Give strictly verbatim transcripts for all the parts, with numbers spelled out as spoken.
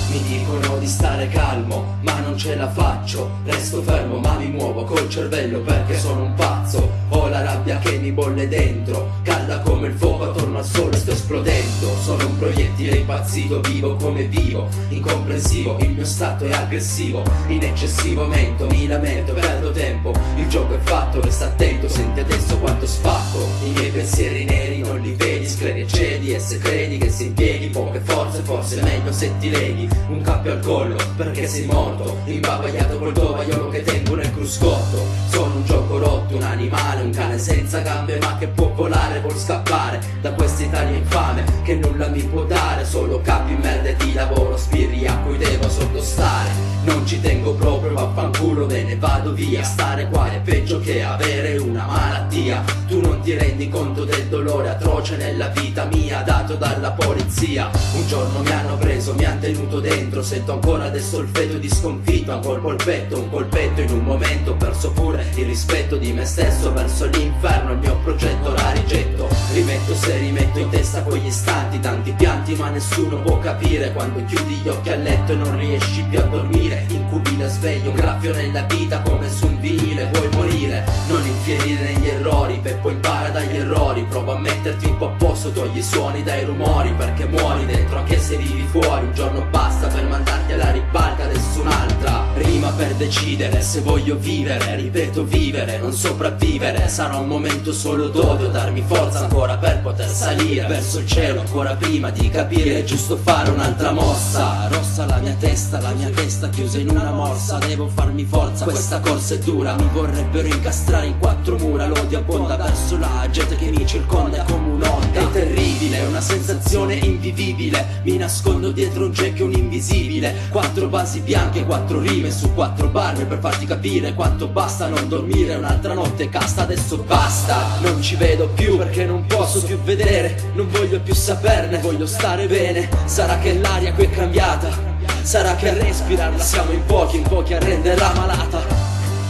Mi dicono di stare calmo, ma non ce la faccio. Resto fermo ma mi muovo col cervello perché sono un pazzo. Ho la rabbia che mi bolle dentro, calda come il fuoco attorno al sole, sto esplodendo. Sono un proiettile impazzito, vivo come vivo, incomprensivo, il mio stato è aggressivo. In eccessivo mento, mi lamento, perdo tempo. Il gioco è fatto, resta attento, senti adesso quanto spacco. I miei pensieri neri non li vedi, scredi e cedi. E se credi che si impieghi poche forze, forse è meglio se ti leghi un cappio al collo perché sei morto, imbavagliato col tovagliolo che tengo nel cruscotto. Sono un gioco rotto, un animale, un cane senza gambe ma che può volare, vuol scappare da questa Italia infame che nulla mi può dare. Solo capi, merda di lavoro, spirri a cui devo sottostare. Non ci tengo proprio, vaffanculo, me ne vado via. Stare qua è peggio che avere una malattia. Tu non ti rendi conto del dolore atroce nella vita mia dato dalla polizia. Un giorno mi hanno preso, mi han tenuto dentro, sento ancora adesso il feto di sconfitto. Un colpo al petto, un colpetto in un momento, ho perso pure il rispetto di me stesso. Verso l'inferno il mio progetto la rigetto. Rimetto se rimetto in testa quegli istanti, tanti pianti ma nessuno può capire. Quando chiudi gli occhi a letto e non riesci più a dormire, incubile sveglio, un graffio nella vita come su un vinile. Vuoi morire, non infierire negli errori, Peppo impara dagli errori. Prova a metterti un po' a posto, togli i suoni dai rumori, perché muori dentro anche se vivi fuori. Un giorno basta per mandarti alla ribalta, nessun'altra rima per decidere se voglio vivere. Ripeto vivere, non sopravvivere. Sarà un momento solo d'odio, darmi forza ancora per poter salire verso il cielo ancora prima di capire è giusto fare un'altra mossa. Rossa la mia testa, la mia testa chiusa in una morsa. Devo farmi forza, questa corsa è dura. Mi vorrebbero incastrare in quattro mura. L'odio abbonda verso la gente che mi circonda come un'onda. È terribile, è una sensazione invivibile. Mi nascondo dietro un jack e un invisibile. Quattro basi bianche, quattro rime su quattro barbe per farti capire quanto basta non dormire. Un'altra notte casta, adesso basta. Non ci vedo più perché non posso più vedere. Non voglio più saperne, voglio stare bene. Sarà che l'aria qui è cambiata, sarà che a respirarla siamo in pochi, in pochi a renderla malata.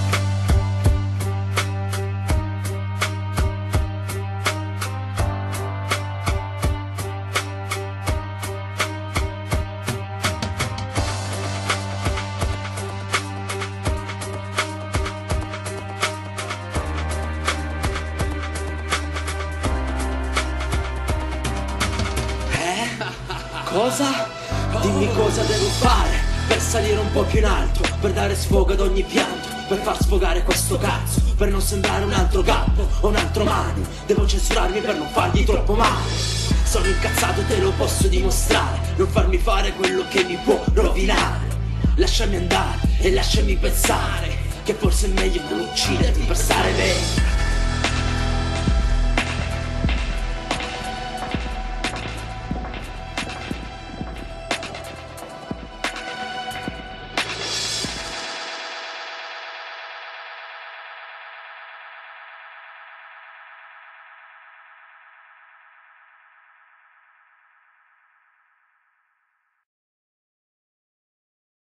Cosa? Dimmi cosa devo fare per salire un po' più in alto, per dare sfogo ad ogni pianto, per far sfogare questo cazzo, per non sembrare un altro gatto o un altro mano. Devo censurarmi per non fargli troppo male. Sono incazzato, te lo posso dimostrare. Non farmi fare quello che mi può rovinare. Lasciami andare e lasciami pensare che forse è meglio non ucciderti per stare bene.